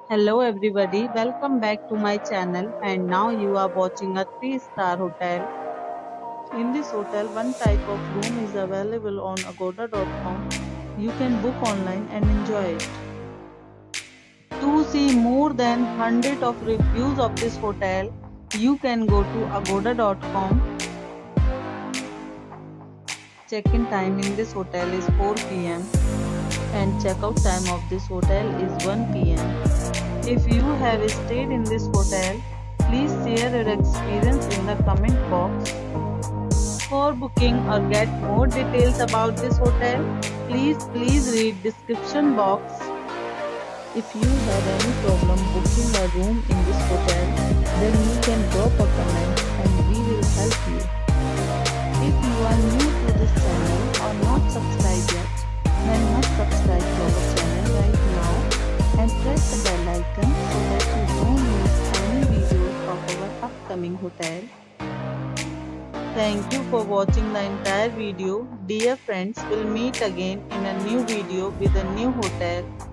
Hello everybody, welcome back to my channel and now you are watching a 3-star hotel. In this hotel, one type of room is available on agoda.com. You can book online and enjoy it. To see more than 100 of reviews of this hotel, you can go to agoda.com. Check-in time in this hotel is 4 p.m. and check-out time of this hotel is 1 p.m. If you have stayed in this hotel, please share your experience in the comment box. For booking or get more details about this hotel, please read description box. If you have any problem booking a room in this hotel, then you can drop a comment and we will help you. If you are new to this channel or not subscribed yet, then must subscribe to our channel right now and press the bell icon so that you don't miss any videos of our upcoming hotel. Thank you for watching the entire video. Dear friends, we'll meet again in a new video with a new hotel.